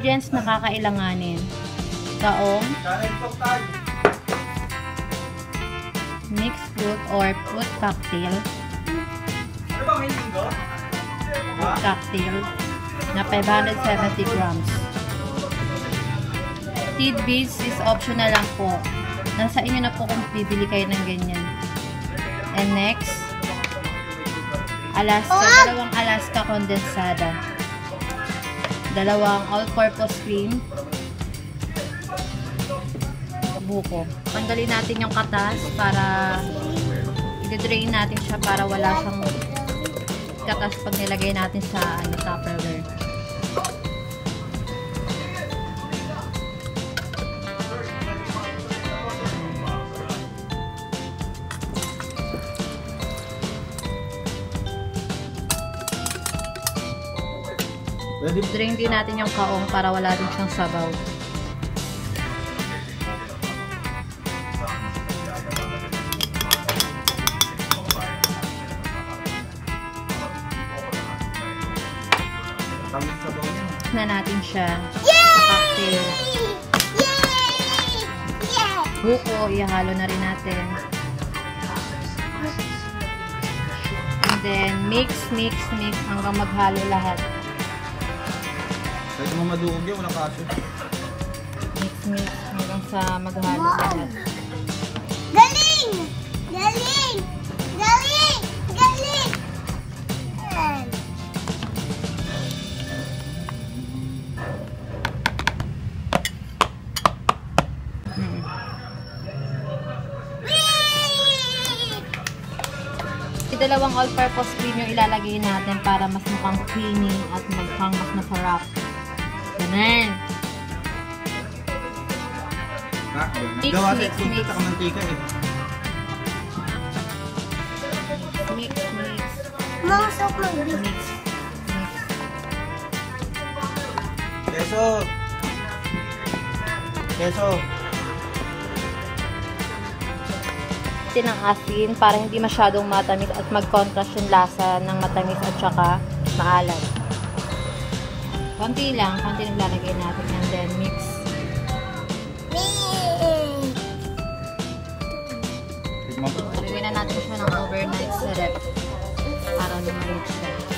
ingredients na kakailanganin. Kaong, mixed fruit or fruit cocktail. Fruit cocktail na 570 grams. Tidbits is optional lang po. Nasa inyo na po kung bibili kayo ng ganyan. And next, dalawang Alaska kondensada. Dalawang all-purpose cream. Buko. Tanggalin natin yung katas para i-drain natin siya para wala siyang katas pag nilagay natin sa Tupperware. Drain din natin yung kaong para wala din siyang sabaw. Na natin siya. Cocktail. Buko, ihalo na rin natin. And then, mix hanggang maghalo lahat. Kahit mo madugog yan, wala kaso. Mix hanggang sa maghalo lahat. Galing! Galing! Galing! Galing! Dalawang all-purpose cream yung ilalagay natin para mas mukhang creamy at mukhang mas masarap. Ganun. Gawa sa itlog at mantika eh. Mix. Mausok mag-mix. Mix. Keso. Ng asin para hindi masyadong matamis at mag-contrast yung lasa ng matamis at saka maalat. Konti lang lalagay natin and then mix. Lagyan na natin siya ng overnight sa rep para lumalit siya.